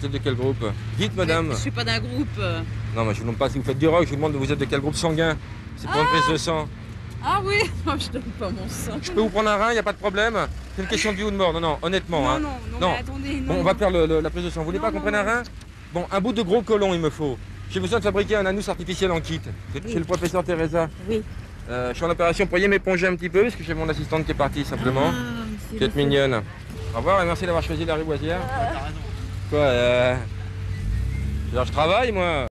Vous êtes de quel groupe? Dites, madame. Je suis pas d'un groupe. Non, mais je vous demande pas si vous faites du rock, je vous demande vous êtes de quel groupe sanguin. C'est pour une prise de sang. Ah oui, non, je donne pas mon sang. Je peux vous prendre un rein, il n'y a pas de problème. C'est une question de vie ou de mort. Non, non, honnêtement. Non, hein. non, mais attendez, non. Bon, on va faire la prise de sang. Vous voulez pas qu'on prenne un rein? Bon, un bout de gros côlon, il me faut. J'ai besoin de fabriquer un anus artificiel en kit. Chez le professeur Teresa. Oui. Je suis en opération. Pourriez m'éponger un petit peu parce que j'ai mon assistante qui est partie simplement. Vous êtes mignonne. Au revoir et merci d'avoir choisi la Rivoisière. T'as raison. Quoi, je travaille moi.